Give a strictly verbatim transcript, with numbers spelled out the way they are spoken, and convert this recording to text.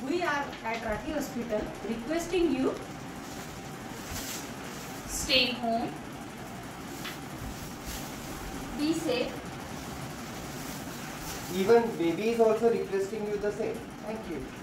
we are at Rathi Hospital requesting you stay home, be safe. Even baby is also requesting you the same. Thank you.